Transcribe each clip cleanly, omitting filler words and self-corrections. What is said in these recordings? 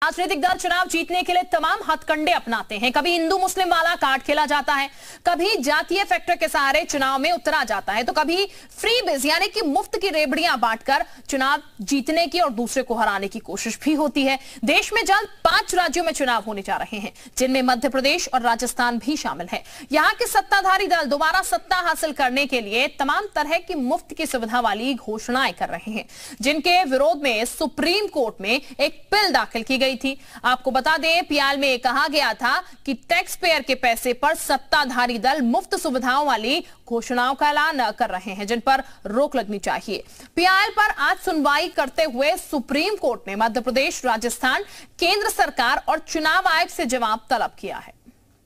राजनीतिक दल चुनाव जीतने के लिए तमाम हथकंडे अपनाते हैं। कभी हिंदू मुस्लिम वाला कार्ड खेला जाता है, कभी जातीय फैक्टर के सहारे चुनाव में उतरा जाता है, तो कभी फ्रीबीज यानी कि मुफ्त की रेवड़ियां बांटकर चुनाव जीतने की और दूसरे को हराने की कोशिश भी होती है। देश में जल्द 5 राज्यों में चुनाव होने जा रहे हैं, जिनमें मध्य प्रदेश और राजस्थान भी शामिल है। यहां के सत्ताधारी दल दोबारा सत्ता हासिल करने के लिए तमाम तरह की मुफ्त की सुविधा वाली घोषणाएं कर रहे हैं, जिनके विरोध में सुप्रीम कोर्ट में एक बिल दाखिल की गई थी। आपको बता दें, पीआईएल में कहा गया था कि टैक्स पेयर के पैसे पर सत्ताधारी दल मुफ्त सुविधाओं वाली घोषणाओं का ऐलान कर रहे हैं, जिन पर रोक लगनी चाहिए। पीआईएल पर आज सुनवाई करते हुए सुप्रीम कोर्ट ने मध्य प्रदेश, राजस्थान, केंद्र सरकार और चुनाव आयोग से जवाब तलब किया है।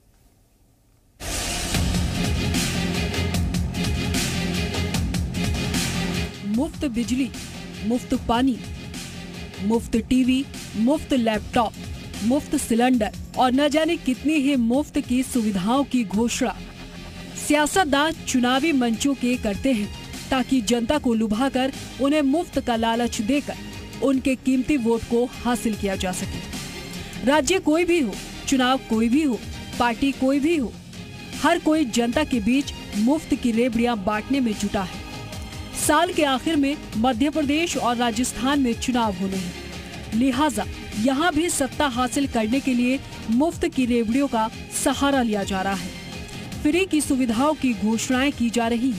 मुफ्त बिजली, मुफ्त पानी, मुफ्त टीवी, मुफ्त लैपटॉप, मुफ्त सिलेंडर और न जाने कितनी ही मुफ्त की सुविधाओं की घोषणा सियासतदान चुनावी मंचों के करते हैं, ताकि जनता को लुभाकर उन्हें मुफ्त का लालच देकर उनके कीमती वोट को हासिल किया जा सके। राज्य कोई भी हो, चुनाव कोई भी हो, पार्टी कोई भी हो, हर कोई जनता के बीच मुफ्त की रेवड़ियां बांटने में जुटा है। साल के आखिर में मध्य प्रदेश और राजस्थान में चुनाव होने हैं, लिहाजा यहाँ भी सत्ता हासिल करने के लिए मुफ्त की रेवड़ियों का सहारा लिया जा रहा है। फ्री की सुविधाओं की घोषणाएं की जा रही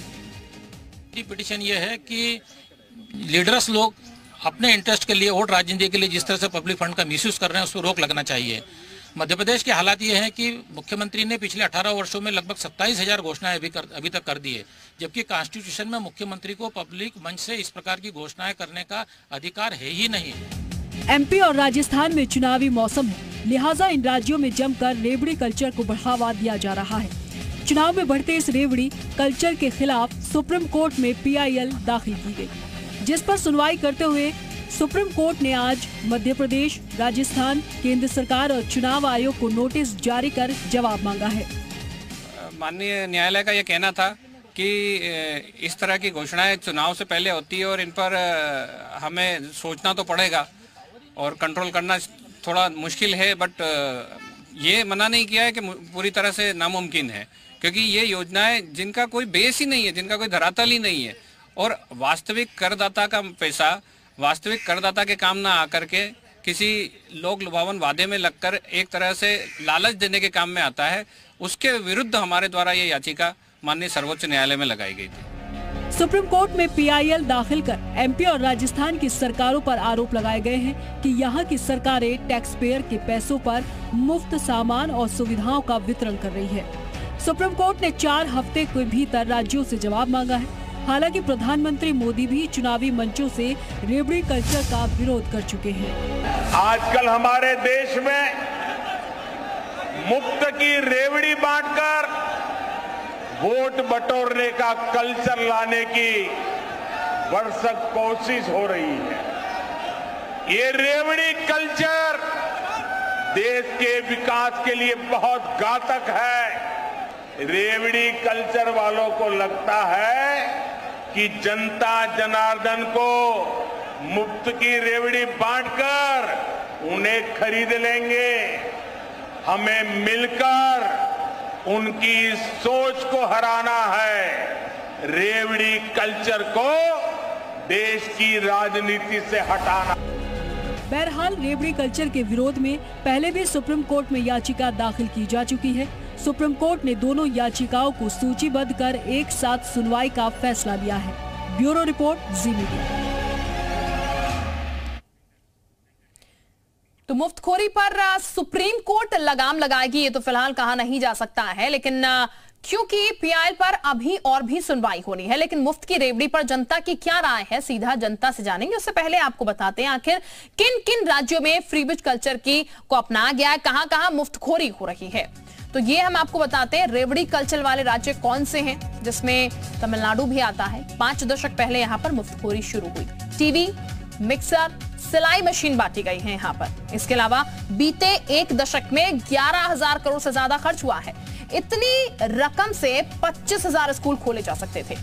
है। पिटीशन ये है कि लीडर्स लोग अपने इंटरेस्ट के लिए, वोट राजनीति के लिए जिस तरह से पब्लिक फंड का मिसयूज कर रहे हैं, उसको रोक लगना चाहिए। मध्य प्रदेश के हालात ये हैं कि मुख्यमंत्री ने पिछले 18 वर्षों में लगभग 27,000 घोषणाएं अभी तक कर दी है, जबकि कॉन्स्टिट्यूशन में मुख्यमंत्री को पब्लिक मंच से इस प्रकार की घोषणाएं करने का अधिकार है ही नहीं। एमपी और राजस्थान में चुनावी मौसम है, लिहाजा इन राज्यों में जमकर रेवड़ी कल्चर को बढ़ावा दिया जा रहा है। चुनाव में बढ़ते इस रेवड़ी कल्चर के खिलाफ सुप्रीम कोर्ट में पीआईएल दाखिल की गई, जिस पर सुनवाई करते हुए सुप्रीम कोर्ट ने आज मध्य प्रदेश, राजस्थान, केंद्र सरकार और चुनाव आयोग को नोटिस जारी कर जवाब मांगा है। माननीय न्यायालय का ये कहना था कि इस तरह की घोषणाएं चुनाव से पहले होती है और इन पर हमें सोचना तो पड़ेगा और कंट्रोल करना थोड़ा मुश्किल है, बट ये मना नहीं किया है कि पूरी तरह से नामुमकिन है, क्योंकि ये योजनाएं जिनका कोई बेस ही नहीं है, जिनका कोई धरातल ही नहीं है और वास्तविक करदाता का पैसा वास्तविक करदाता के काम ना आकर के किसी लोक लुभावन वादे में लगकर एक तरह से लालच देने के काम में आता है, उसके विरुद्ध हमारे द्वारा ये याचिका माननीय सर्वोच्च न्यायालय में लगाई गई थी। सुप्रीम कोर्ट में पीआईएल दाखिल कर एमपी और राजस्थान की सरकारों पर आरोप लगाए गए हैं कि यहाँ की सरकारें टैक्स पेयर के पैसों पर मुफ्त सामान और सुविधाओं का वितरण कर रही है। सुप्रीम कोर्ट ने 4 हफ्ते के भीतर राज्यों से जवाब मांगा है। हालांकि प्रधानमंत्री मोदी भी चुनावी मंचों से रेवड़ी कल्चर का विरोध कर चुके हैं। आजकल हमारे देश में मुफ्त की रेवड़ी बांटकर वोट बटोरने का कल्चर लाने की भरसक कोशिश हो रही है। ये रेवड़ी कल्चर देश के विकास के लिए बहुत घातक है। रेवड़ी कल्चर वालों को लगता है कि जनता जनार्दन को मुफ्त की रेवड़ी बांटकर उन्हें खरीद लेंगे। हमें मिलकर उनकी सोच को हराना है, रेवड़ी कल्चर को देश की राजनीति से हटाना। बहरहाल रेवड़ी कल्चर के विरोध में पहले भी सुप्रीम कोर्ट में याचिका दाखिल की जा चुकी है। सुप्रीम कोर्ट ने दोनों याचिकाओं को सूचीबद्ध कर एक साथ सुनवाई का फैसला लिया है। Bureau report, Zee Media. तो मुफ्तखोरी पर सुप्रीम कोर्ट लगाम लगाएगी, ये तो फिलहाल कहा नहीं जा सकता है, लेकिन क्योंकि पीआईएल पर अभी और भी सुनवाई होनी है। लेकिन मुफ्त की रेवड़ी पर जनता की क्या राय है, सीधा जनता से जानेंगे। उससे पहले आपको बताते हैं आखिर किन किन राज्यों में फ्रीबीज कल्चर को अपनाया गया है, कहां कहां मुफ्तखोरी हो रही है। तो ये हम आपको बताते हैं रेवड़ी कल्चर वाले राज्य कौन से हैं, जिसमें तमिलनाडु भी आता है। 5 दशक पहले यहाँ पर मुफ्तखोरी शुरू हुई। टीवी, मिक्सर, सिलाई मशीन बांटी गई है यहाँ पर। इसके अलावा बीते 1 दशक में 11,000 करोड़ से ज्यादा खर्च हुआ है। इतनी रकम से 25,000 स्कूल खोले जा सकते थे।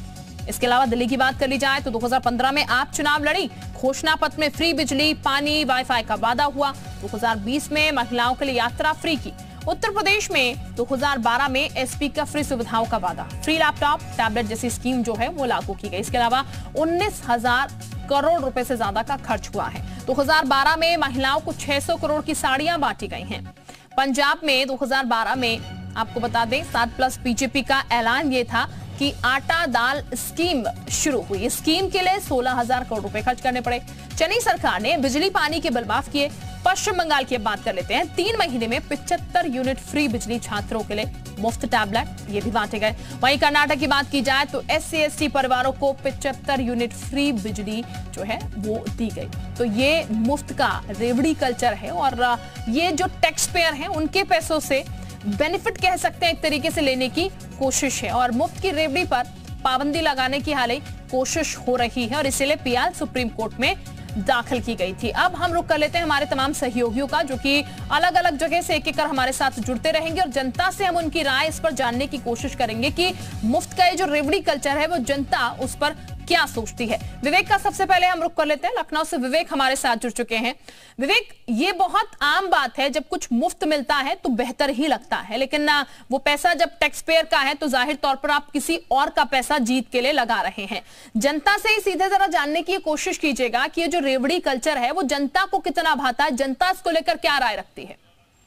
इसके अलावा दिल्ली की बात कर ली जाए तो 2015 में आप चुनाव लड़ी, घोषणा पत्र में फ्री बिजली, पानी, वाईफाई का वादा हुआ। 2020 में महिलाओं के लिए यात्रा फ्री की। उत्तर प्रदेश में 2012 में एसपी का फ्री सुविधाओं का वादा, फ्री लैपटॉप, टैबलेट जैसी स्कीम जो है वो लागू की गई। इसके अलावा 19,000 करोड़ रुपए से ज्यादा का खर्च हुआ है। 2012 में महिलाओं को 600 करोड़ की साड़ियां बांटी गई हैं। पंजाब में 2012 में आपको बता दें 7+ बीजेपी का ऐलान ये था कि आटा दाल स्कीम शुरू हुई। इस स्कीम के लिए 16,000 करोड़ रुपए खर्च करने पड़े। चेन्नई सरकार ने बिजली पानी के बिल माफ किए। पश्चिम बंगाल की बात कर लेते हैं। 3 महीने में 75 यूनिट फ्री बिजली, छात्रों के लिए मुफ्त टैबलेट ये भी बांटे गए। वहीं कर्नाटक की बात की जाए तो SC/ST परिवारों को 75 यूनिट फ्री बिजली जो है वो दी गई। तो ये मुफ्त का रेवड़ी कल्चर है और ये जो टैक्स पेयर हैं उनके पैसों से बेनिफिट कह सकते हैं एक तरीके से लेने की कोशिश है और मुफ्त की रेवड़ी पर पाबंदी लगाने की हाल ही कोशिश हो रही है और इसीलिए PL सुप्रीम कोर्ट में दाखिल की गई थी। अब हम रुक कर लेते हैं हमारे तमाम सहयोगियों का, जो कि अलग अलग जगह से एक एक कर हमारे साथ जुड़ते रहेंगे और जनता से हम उनकी राय इस पर जानने की कोशिश करेंगे कि मुफ्त का ये जो रेवड़ी कल्चर है वो जनता उस पर क्या सोचती है। विवेक का सबसे पहले हम रुक कर लेते हैं। लखनऊ से विवेक हमारे साथ जुड़ चुके हैं। विवेक, ये बहुत आम बात है, जब कुछ मुफ्त मिलता है तो बेहतर ही लगता है, लेकिन वो पैसा जब टैक्स पेयर का है तो जाहिर तौर पर आप किसी और का पैसा जीत के लिए लगा रहे हैं। जनता से ही सीधे जरा जानने की कोशिश कीजिएगा कि ये जो रेवड़ी कल्चर है वो जनता को कितना भाता है, जनता इसको लेकर क्या राय रखती है।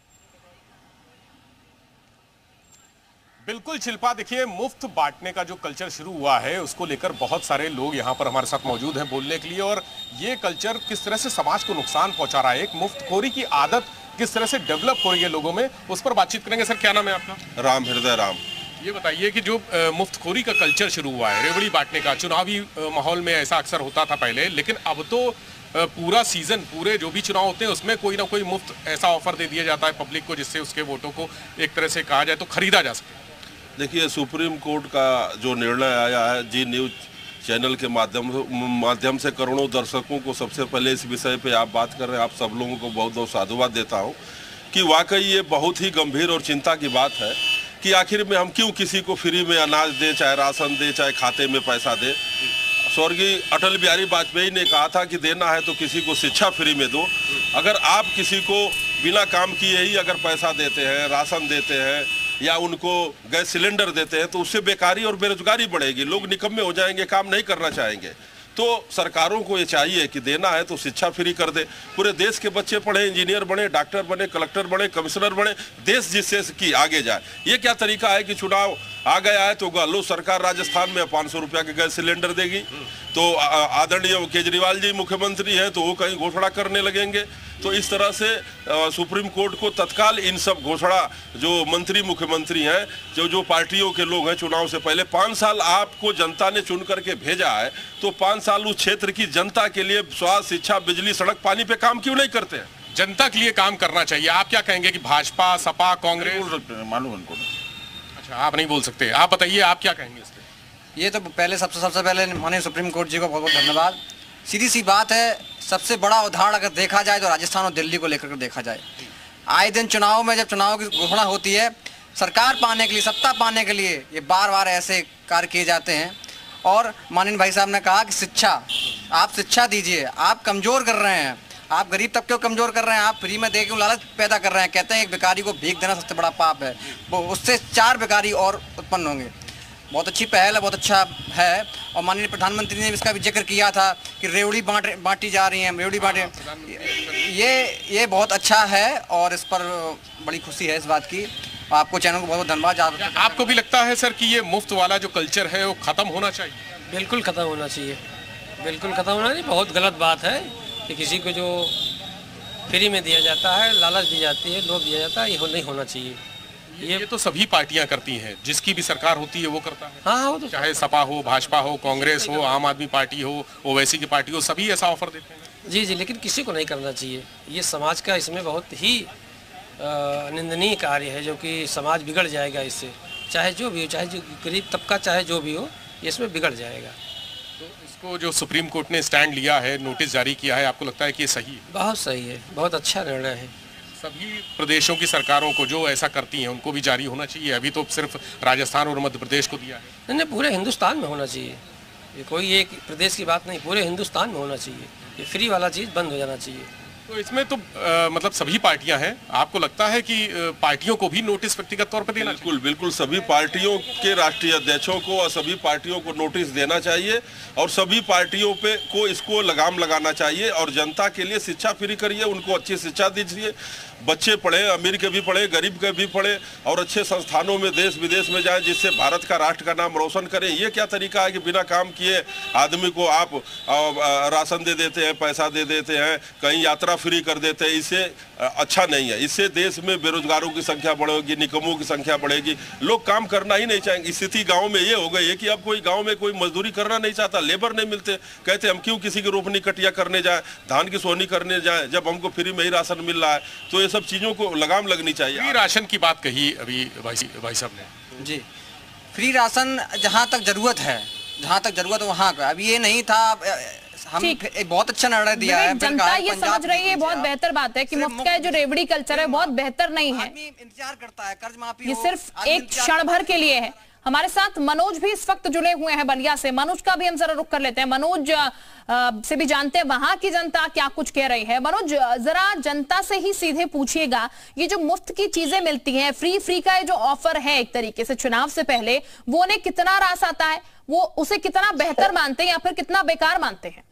बिल्कुल शिल्पा, देखिए मुफ्त बांटने का जो कल्चर शुरू हुआ है उसको लेकर बहुत सारे लोग यहाँ पर हमारे साथ मौजूद हैं बोलने के लिए, और ये कल्चर किस तरह से समाज को नुकसान पहुंचा रहा है, एक मुफ्तखोरी की आदत किस तरह से डेवलप हो रही है लोगों में, उस पर बातचीत करेंगे। सर, क्या नाम है आपका? राम हृदय राम। ये बताइए कि जो मुफ्तखोरी का कल्चर शुरू हुआ है, रेवड़ी बांटने का, चुनावी माहौल में ऐसा अक्सर होता था पहले, लेकिन अब तो पूरा सीजन, पूरे जो भी चुनाव होते हैं उसमें कोई ना कोई मुफ्त ऐसा ऑफर दे दिया जाता है पब्लिक को, जिससे उसके वोटों को एक तरह से कहा जाए तो खरीदा जा सके। देखिए, सुप्रीम कोर्ट का जो निर्णय आया है, जी न्यूज़ चैनल के माध्यम से करोड़ों दर्शकों को सबसे पहले इस विषय पे आप बात कर रहे हैं, आप सब लोगों को बहुत बहुत साधुवाद देता हूं कि वाकई ये बहुत ही गंभीर और चिंता की बात है कि आखिर में हम क्यों किसी को फ्री में अनाज दें, चाहे राशन दें, चाहे खाते में पैसा दें। स्वर्गीय अटल बिहारी वाजपेयी ने कहा था कि देना है तो किसी को शिक्षा फ्री में दो। अगर आप किसी को बिना काम किए ही अगर पैसा देते हैं, राशन देते हैं या उनको गैस सिलेंडर देते हैं तो उससे बेकारी और बेरोजगारी बढ़ेगी, लोग निकम्मे हो जाएंगे, काम नहीं करना चाहेंगे। तो सरकारों को ये चाहिए कि देना है तो शिक्षा फ्री कर दे, पूरे देश के बच्चे पढ़े, इंजीनियर बने, डॉक्टर बने, कलेक्टर बने, कमिश्नर बने, देश जिससे कि आगे जाए। ये क्या तरीका है कि चुनाव आ गया है तो लो सरकार राजस्थान में 500 रुपया के गैस सिलेंडर देगी, तो आदरणीय केजरीवाल जी मुख्यमंत्री हैं तो वो कहीं घोषणा करने लगेंगे। तो इस तरह से सुप्रीम कोर्ट को तत्काल इन सब घोषणा, जो मंत्री मुख्यमंत्री हैं, जो पार्टियों के लोग हैं, चुनाव से पहले 5 साल आपको जनता ने चुन करके भेजा है, तो 5 साल उस क्षेत्र की जनता के लिए स्वास्थ्य, शिक्षा, बिजली, सड़क, पानी पे काम क्यों नहीं करते हैं? जनता के लिए काम करना चाहिए। आप क्या कहेंगे कि भाजपा, सपा, कांग्रेस? मालूम उनको। अच्छा, आप नहीं बोल सकते, आप बताइए आप क्या कहेंगे इस पे? ये तो पहले सबसे पहले माननीय सुप्रीम कोर्ट जी को बहुत बहुत धन्यवाद। सीधी सी बात है, सबसे बड़ा उदाहरण अगर देखा जाए तो राजस्थान और दिल्ली को लेकर देखा जाए। आए दिन चुनाव में जब चुनाव की घोषणा होती है, सरकार पाने के लिए, सत्ता पाने के लिए ये बार बार ऐसे कार्य किए जाते हैं। और माननीय भाई साहब ने कहा कि शिक्षा, आप शिक्षा दीजिए, आप कमज़ोर कर रहे हैं, आप गरीब तबके को कमज़ोर कर रहे हैं, आप फ्री में दे के लालच पैदा कर रहे हैं। कहते हैं एक भिखारी को भीख देना सबसे बड़ा पाप है, वो उससे 4 भिखारी और उत्पन्न होंगे। बहुत अच्छी पहल है, बहुत अच्छा है। और माननीय प्रधानमंत्री ने इसका भी जिक्र किया था कि रेवड़ी बांटी जा रही है, रेवड़ी बांटे, ये बहुत अच्छा है और इस पर बड़ी खुशी है इस बात की। आपको चैनल को बहुत बहुत धन्यवाद। आपको भी लगता है सर कि ये मुफ्त वाला जो कल्चर है वो खत्म होना चाहिए? बिल्कुल खत्म होना चाहिए, बिल्कुल खत्म होना चाहिए। बहुत गलत बात है कि किसी को जो फ्री में दिया जाता है, लालच दी जाती है, लोभ दिया जाता है, ये नहीं होना चाहिए। ये तो सभी पार्टियां करती हैं, जिसकी भी सरकार होती है वो करता है। हाँ, वो तो चाहे सपा हो, भाजपा हो, कांग्रेस हो, आम आदमी पार्टी हो, ओवैसी की पार्टी हो, सभी ऐसा ऑफर देते हैं। जी, लेकिन किसी को नहीं करना चाहिए। ये समाज का इसमें बहुत ही निंदनीय कार्य है, जो कि समाज बिगड़ जाएगा इससे। चाहे जो भी हो, चाहे जो गरीब तबका, चाहे जो भी हो, इसमें बिगड़ जाएगा। तो इसको जो सुप्रीम कोर्ट ने स्टैंड लिया है, नोटिस जारी किया है, आपको लगता है कि ये सही है? बहुत सही है, बहुत अच्छा निर्णय है। सभी प्रदेशों की सरकारों को जो ऐसा करती हैं उनको भी जारी होना चाहिए। अभी तो सिर्फ राजस्थान और मध्य प्रदेश को दिया है। नहीं, पूरे हिंदुस्तान में होना चाहिए। ये कोई एक प्रदेश की बात नहीं, पूरे हिंदुस्तान में होना चाहिए। ये फ्री वाला चीज़ बंद हो जाना चाहिए। तो इसमें तो मतलब सभी पार्टियां हैं, आपको लगता है कि पार्टियों को भी नोटिस व्यक्तिगत तौर पर देना? बिल्कुल बिल्कुल, सभी पार्टियों के राष्ट्रीय अध्यक्षों को और सभी पार्टियों को नोटिस देना चाहिए और सभी पार्टियों पे को इसको लगाम लगाना चाहिए और जनता के लिए शिक्षा फ्री करिए, उनको अच्छी शिक्षा दीजिए, बच्चे पढ़े, अमीर के भी पढ़े, गरीब के भी पढ़े और अच्छे संस्थानों में देश विदेश में जाएं, जिससे भारत का राष्ट्र का नाम रोशन करें। ये क्या तरीका है कि बिना काम किए आदमी को आप राशन दे देते हैं, पैसा दे देते हैं, कहीं यात्रा फ्री कर देते हैं? इससे अच्छा नहीं है। इससे देश में बेरोजगारों की संख्या बढ़ेगी, निकमों की संख्या बढ़ेगी, लोग काम करना ही नहीं चाहेंगे। स्थिति गाँव में ये हो गई है कि अब कोई गाँव में कोई मजदूरी करना नहीं चाहता, लेबर नहीं मिलते, कहते हम क्यों किसी की रोपनी कटिया करने जाए, धान की सोहनी करने जाए, जब हमको फ्री में ही राशन मिल रहा है। तो ये सब चीजों को लगाम लगनी चाहिए। फ्री राशन की बात कही अभी भाई साहब ने। जी, फ्री राशन जहाँ तक जरूरत है, वहाँ का। अब ये नहीं था, हम एक बहुत अच्छा निर्णय दिया है। जनता ये समझ रही है, बहुत बेहतर बात है कि मुफ्त का जो रेवड़ी कल्चर है बहुत बेहतर नहीं है, इंतजार करता है कर्ज माफी, ये सिर्फ एक क्षण भर के लिए है। हमारे साथ मनोज भी इस वक्त जुड़े हुए हैं बलिया से। मनोज का भी हम जरा रुख कर लेते हैं। मनोज से भी जानते हैं वहां की जनता क्या कुछ कह रही है। मनोज, जरा जनता से ही सीधे पूछिएगा, ये जो मुफ्त की चीजें मिलती हैं, फ्री का ये जो ऑफर है एक तरीके से चुनाव से पहले, वो उन्हें कितना रास आता है, वो उसे कितना बेहतर मानते हैं या फिर कितना बेकार मानते हैं?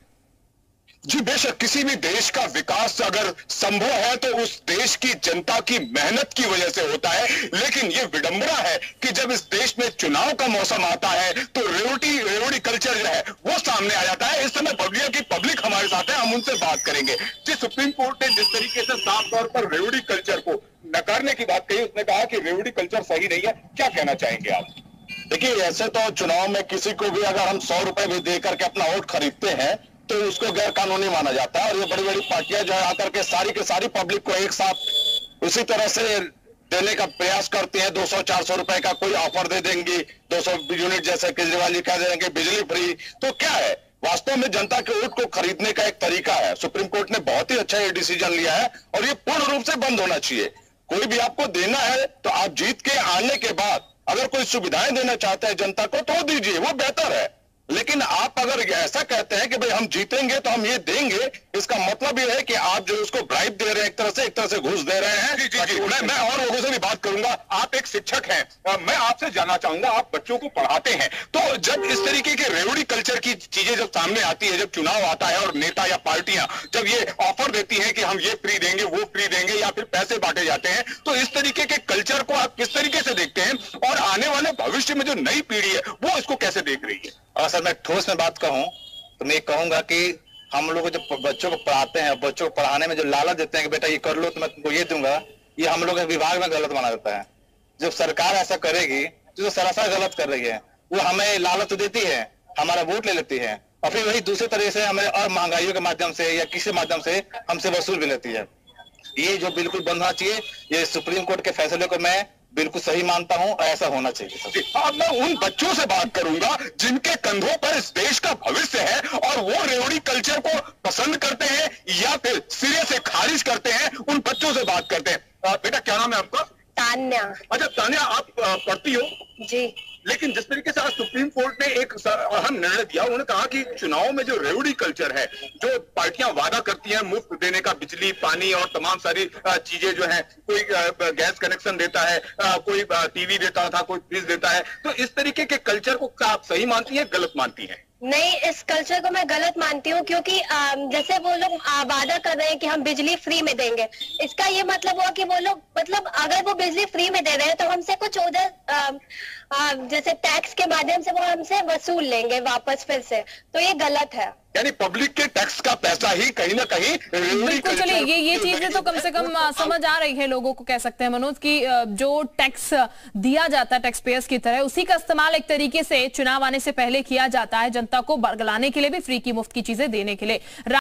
जी बेशक, किसी भी देश का विकास अगर संभव है तो उस देश की जनता की मेहनत की वजह से होता है। लेकिन ये विडंबना है कि जब इस देश में चुनाव का मौसम आता है तो रेवड़ी कल्चर जो है वो सामने आ जाता है। इस समय बलिया की पब्लिक हमारे साथ है, हम उनसे बात करेंगे। जी, सुप्रीम कोर्ट ने जिस तरीके से साफ तौर पर रेवड़ी कल्चर को नकारने की बात कही, उसने कहा कि रेवड़ी कल्चर सही नहीं है, क्या कहना चाहेंगे आप? देखिए, ऐसे तो चुनाव में किसी को भी अगर हम 100 रुपए भी दे करके अपना वोट खरीदते हैं तो उसको गैर कानूनी माना जाता है। और ये बड़ी बड़ी पार्टियां जो है आकर के सारी की सारी पब्लिक को एक साथ उसी तरह से देने का प्रयास करती हैं। 200-400 रुपए का कोई ऑफर दे देंगी, 200 यूनिट जैसे केजरीवाल जी कह देंगे, बिजली फ्री। तो क्या है, वास्तव में जनता के वोट को खरीदने का एक तरीका है। सुप्रीम कोर्ट ने बहुत ही अच्छा ये डिसीजन लिया है और ये पूर्ण रूप से बंद होना चाहिए। कोई भी आपको देना है तो आप जीत के आने के बाद अगर कोई सुविधाएं देना चाहते हैं जनता को तो दीजिए, वो बेहतर है। लेकिन आप अगर ऐसा कहते हैं कि भाई हम जीतेंगे तो हम ये देंगे, इसका मतलब ये है कि आप जो उसको ब्राइब दे रहे हैं, एक तरह से घूस दे रहे हैं। जी, मैं और लोगों से भी बात करूंगा। आप एक शिक्षक हैं, मैं आपसे जानना चाहूंगा, आप बच्चों को पढ़ाते हैं, तो जब इस तरीके के रेवड़ी कल्चर की चीजें जब सामने आती है, जब चुनाव आता है और नेता या पार्टियां जब ये ऑफर देती हैं कि हम ये फ्री देंगे, वो फ्री देंगे या फिर पैसे बांटे जाते हैं, तो इस तरीके के कल्चर को आप किस तरीके से देखते हैं और आने वाले भविष्य में जो नई पीढ़ी है वो इसको कैसे देख रही है? सर, मैं ठोस में बात कहूं तो मैं कहूंगा कि हम लोग जब बच्चों को पढ़ाते हैं, बच्चों को पढ़ाने में जो लालच देते हैं कि बेटा ये कर लो तो मैं तुमको ये दूंगा, ये हम लोग विभाग में गलत माना जाता है। जब सरकार ऐसा करेगी तो सरासर गलत कर रही है। वो हमें लालच देती है, हमारा वोट ले लेती है और फिर वही दूसरे तरह से हमें और महंगाइयों के माध्यम से या किसी माध्यम से हमसे वसूल भी लेती है। ये जो बिल्कुल बंद होना चाहिए। ये सुप्रीम कोर्ट के फैसले को मैं बिल्कुल सही मानता हूं, ऐसा होना चाहिए। अब मैं उन बच्चों से बात करूंगा जिनके कंधों पर इस देश का भविष्य है और वो रेवड़ी कल्चर को पसंद करते हैं या फिर सिरे से खारिज करते हैं। उन बच्चों से बात करते हैं। बेटा, क्या नाम है आपका? तान्या। अच्छा तान्या, आप पढ़ती हो? जी। लेकिन जिस तरीके से आज सुप्रीम कोर्ट ने एक अहम निर्णय दिया, उन्होंने कहा कि चुनाव में जो रेवड़ी कल्चर है, जो पार्टियां वादा करती हैं मुफ्त देने का, बिजली, पानी और तमाम सारी चीजें जो हैं, कोई गैस कनेक्शन देता है, कोई टीवी देता था, कोई फ्रिज देता है, तो इस तरीके के कल्चर को क्या आप सही मानती हैं, गलत मानती हैं? नहीं, इस कल्चर को मैं गलत मानती हूँ, क्योंकि जैसे वो लोग वादा कर रहे हैं कि हम बिजली फ्री में देंगे, इसका ये मतलब हुआ कि वो लोग मतलब अगर वो बिजली फ्री में दे रहे हैं तो हमसे कुछ उधर जैसे टैक्स के माध्यम से वो हमसे वसूल लेंगे वापस फिर से, तो ये गलत है। यानी पब्लिक के टैक्स का पैसा ही कहीं ना कहीं। बिल्कुल, चलिए ये चीजें तो कम से कम समझ आ रही है लोगों को, कह सकते हैं मनोज, की जो टैक्स दिया जाता है टैक्स पेयर्स की तरह, उसी का इस्तेमाल एक तरीके से चुनाव आने से पहले किया जाता है जनता को बरगलाने के लिए भी, फ्री की मुफ्त की चीजें देने के लिए।